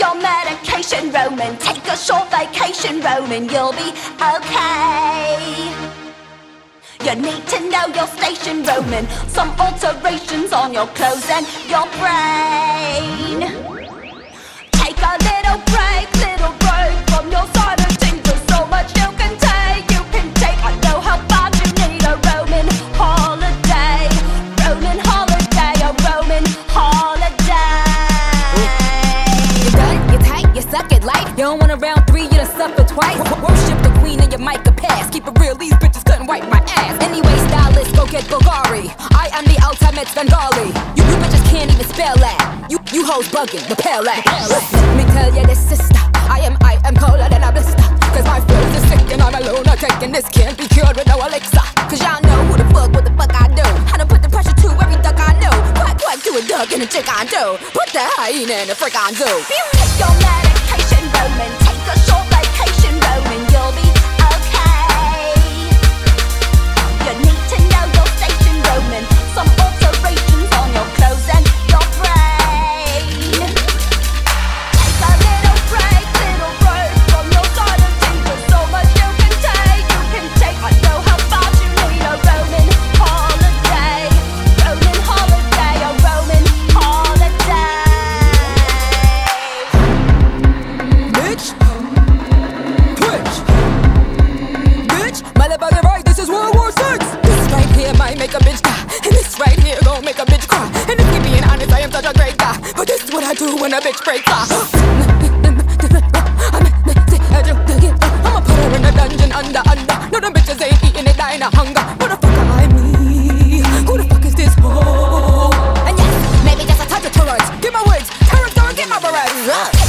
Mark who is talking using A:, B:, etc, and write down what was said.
A: your medication, Roman. Take a short vacation, Roman. You'll be okay. You need to know your station, Roman. Some alterations on your clothes and your brain. Take a little break from your silent things. There's so much you can take, I know how bad you need a Roman holiday. Roman holiday, a Roman holiday.
B: You're done, you're tight, you suck at life. You don't want a round three, you done suffered twice. Worship the queen and your mic a pass. Keep it real, these bitches couldn't wipe my ass. Anyway, stylist, go get Bvlgari. I am the ultimate Svengali. You bitches can't even spell that. You hoes buggin, Repel. Let me tell you this, sister, I am colder than a blister. Cause my flows is sick and I'm a lunatic, and this can't be cured with no elixir. Cause y'all know what the fuck I do. How to put the pressure to every duck I know. Quack to a duck and a chick I do. Put the hyena in the frick I do.
A: You take your medication, Roman. Take a short vacation, Roman. You'll be okay. You need to know your station, Roman. Some alterations on your clothes and your brain. Take a little break from your silent things. There's so much you can take, I know how fast you need a Roman holiday. Roman holiday, a Roman holiday.
B: Bitch, my Bvlgari, this is World War VI. This right here might make a bitch die, and this right here gon' make a bitch cry. And if you're being honest, I am such a great guy, but this is what I do when a bitch breaks off. I'ma put her in a dungeon under. No, them bitches ain't eating it, dying of hunger. Who the fuck am I, me? Who the fuck is this hoe? And yes, maybe just a touch of tolerance. Get my words, terror's gonna get my berets.